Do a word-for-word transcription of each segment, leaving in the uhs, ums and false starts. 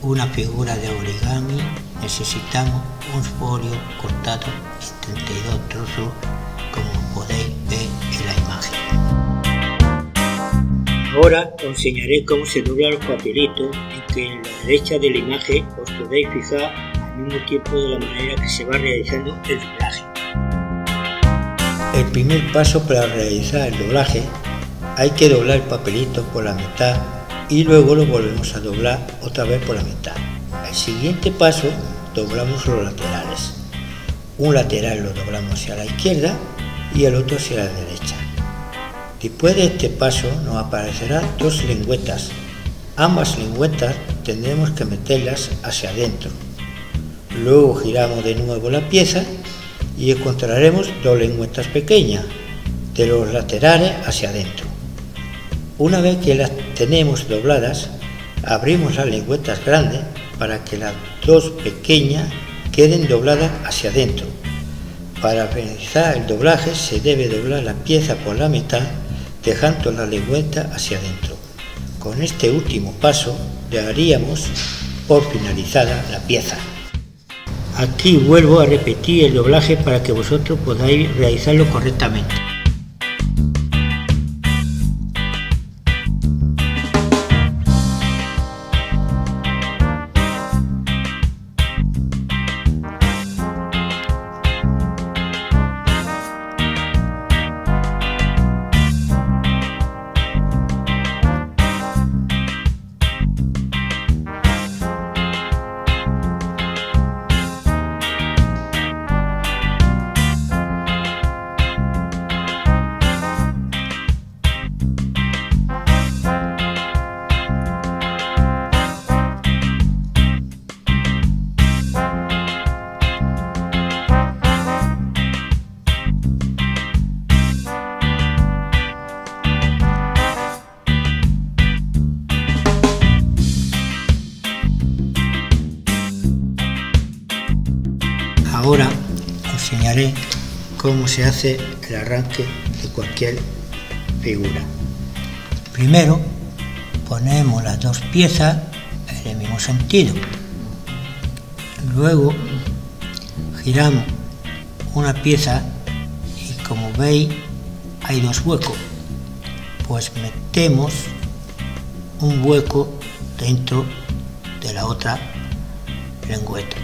una figura de origami necesitamos un folio cortado en treinta y dos trozos, como podéis ver en la imagen. Ahora os enseñaré cómo se doblan los papelitos, en que en la derecha de la imagen os podéis fijar al mismo tiempo de la manera que se va realizando el doblaje. El primer paso para realizar el doblaje: hay que doblar el papelito por la mitad y luego lo volvemos a doblar otra vez por la mitad. El siguiente paso, doblamos los laterales. Un lateral lo doblamos hacia la izquierda y el otro hacia la derecha. Después de este paso nos aparecerán dos lengüetas. Ambas lengüetas tendremos que meterlas hacia adentro. Luego giramos de nuevo la pieza y encontraremos dos lengüetas pequeñas de los laterales hacia adentro. Una vez que las tenemos dobladas, abrimos las lengüetas grandes para que las dos pequeñas queden dobladas hacia adentro. Para realizar el doblaje se debe doblar la pieza por la mitad, dejando la lengüeta hacia adentro. Con este último paso daríamos por finalizada la pieza. Aquí vuelvo a repetir el doblaje para que vosotros podáis realizarlo correctamente. Ahora os enseñaré cómo se hace el arranque de cualquier figura. Primero ponemos las dos piezas en el mismo sentido. Luego giramos una pieza y, como veis, hay dos huecos. Pues metemos un hueco dentro de la otra lengüeta.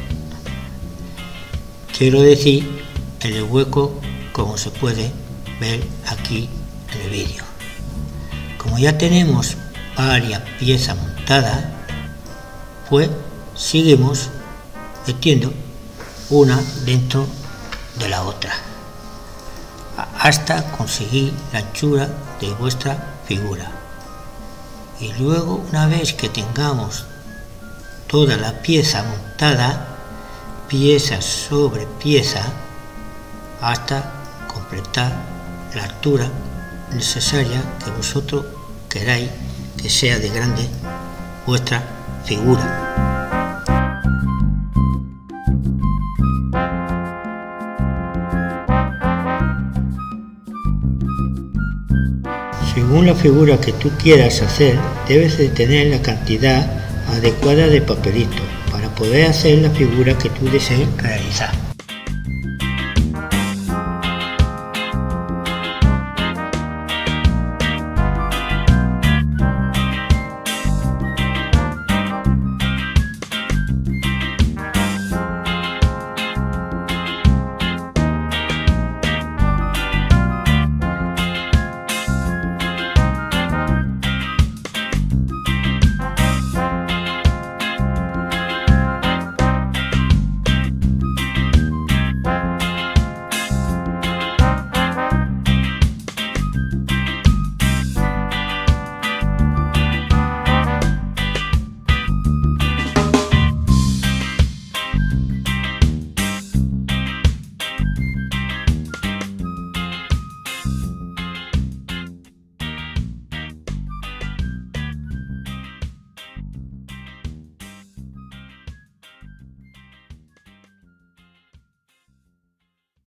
Quiero decir, en el hueco, como se puede ver aquí en el vídeo. Como ya tenemos varias piezas montadas, pues seguimos metiendo una dentro de la otra hasta conseguir la anchura de vuestra figura. Y luego, una vez que tengamos toda la pieza montada, pieza sobre pieza, hasta completar la altura necesaria que vosotros queráis que sea de grande vuestra figura. Según la figura que tú quieras hacer, debes de tener la cantidad adecuada de papelito para poder hacer la figura que tú desees realizar.